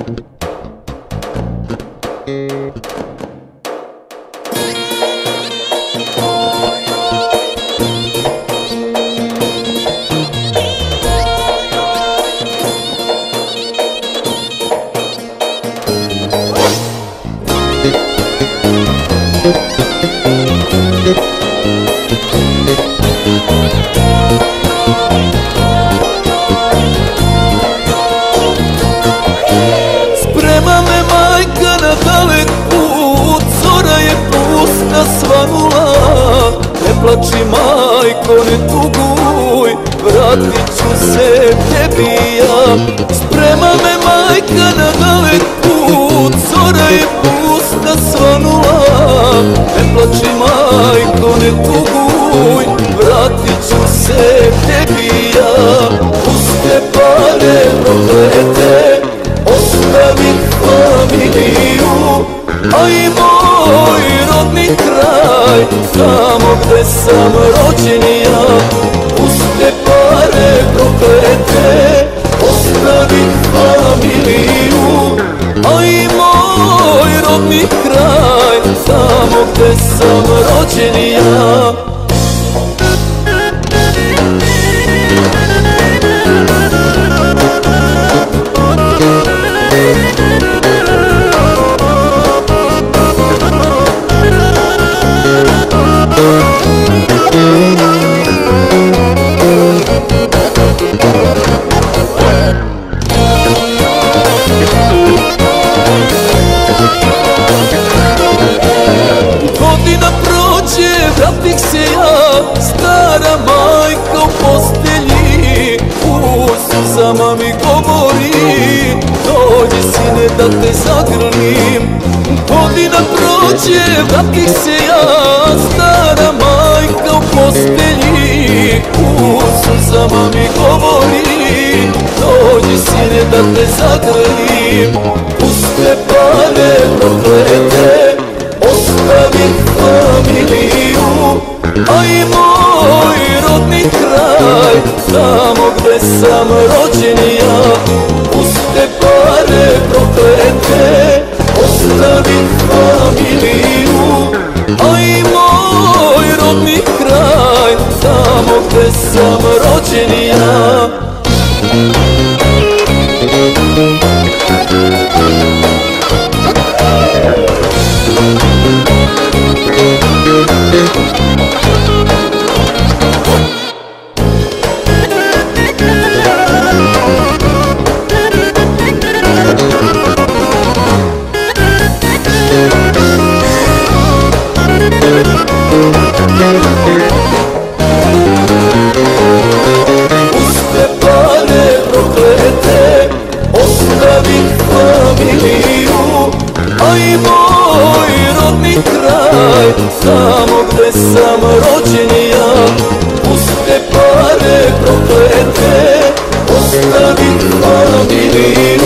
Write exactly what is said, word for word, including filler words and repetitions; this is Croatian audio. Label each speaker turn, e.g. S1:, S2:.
S1: Sprema me majka na dalek put, zora je pusta svanula. Ne plači majko, ne tuguj, vratit ću se tebi ja. Sprema me majka na dalek put, zora je pusta svanula. Ne plači majko, ne tuguj, vratit ću se tebi ja. Puste pare proklete, ostavim familiju, a i moj rodni kraj, tamo gde sam rođen ja. Puste pare proklete, ostavim familiju, a i moj rodni kraj, tamo gde sam rođen ja. Godina prođe, vratih se ja, stara majka u postelji, u suzama mi govori, dođi sine da te zagrlim. Godina prođe, vratih se ja, stara majka u postelji, u suzama mi govori, dođi sine da te zagrlim. Puste pare proklete, ostavim familiju, a i moj rodni kraj, tamo gde sam rođen ja. Puste pare proklete, ostavim familiju, a i moj rodni kraj, tamo gde sam rođen ja. Puste pare proklete, ostavim familiju, a i moj rodni kraj, tamo gde sam rođen ja. Puste pare proklete, ostavim familiju,